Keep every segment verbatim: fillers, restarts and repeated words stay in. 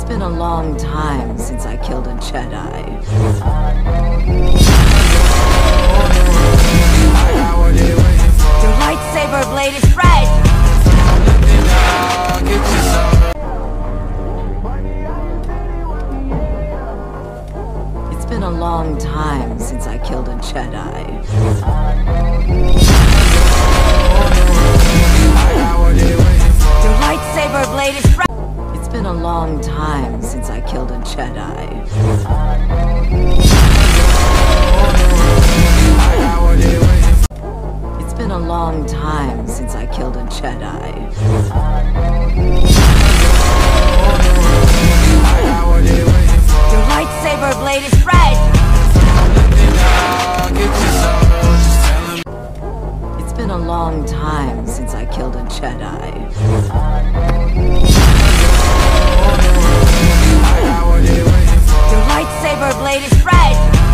been a long time since I killed a Jedi. Your lightsaber blade is red! It's been a long time since I killed a Jedi. Your lightsaber blade is red! It's been a long time since I killed a Jedi. It's been a long time since I killed a Jedi. Your lightsaber blade is red! It's been a long time since I killed a Jedi. Your lightsaber blade is red!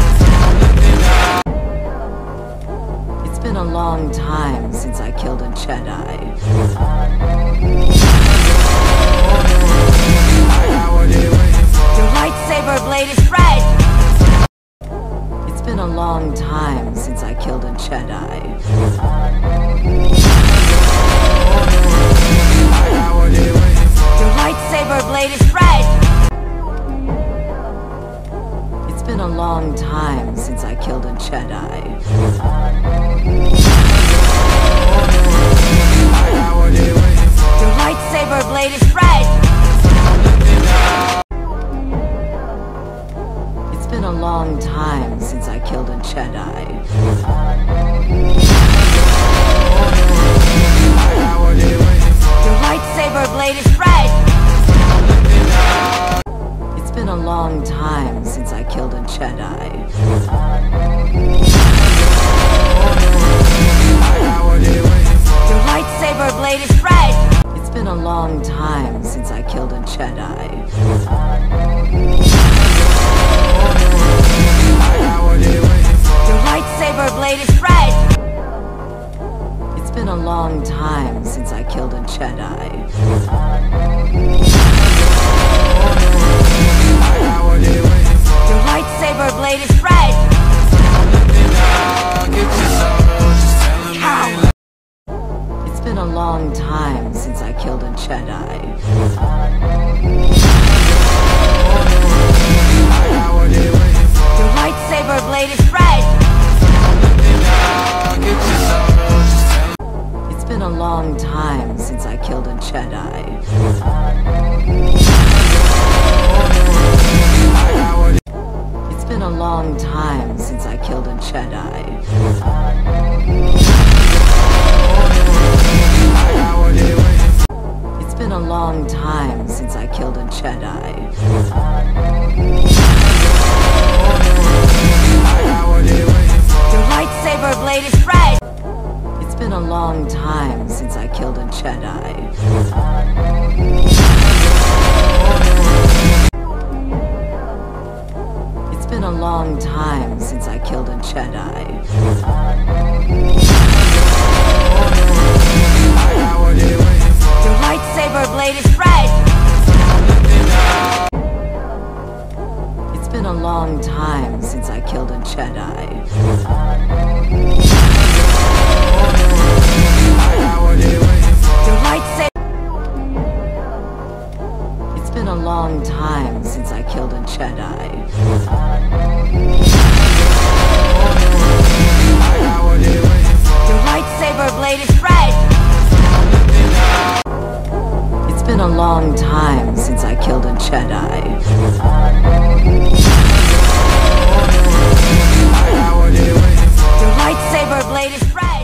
It's been a long time since I killed a Jedi. Your lightsaber blade is red! It's been a long time since I killed a Jedi. Your lightsaber blade is red! It's been a long time since I killed a Jedi. Your lightsaber blade is red! It's been a long time since I killed a Jedi. Your lightsaber blade is red! It's been a long time since I killed a Jedi. Your lightsaber blade is red! It's been a long time since I killed a Jedi. Your lightsaber blade is red! It's been a long time since I killed a Jedi. Your lightsaber blade is red! Coward! It's been a long time since I killed a Jedi. Your lightsaber blade is red! It's been a long time since I killed a Jedi. It's been a long time since I killed a Jedi. It's been a long time since I killed a Jedi. Your lightsaber blade is red! It's been a long time since I killed a Jedi. It's been a long time since I killed a Jedi. Your lightsaber blade is red! It's been a long time since I killed a Jedi. Your lightsaber... It's been a long time since I killed a Jedi. Your lightsaber blade is red! It's been a long time since I killed a Jedi. Your lightsaber blade is red!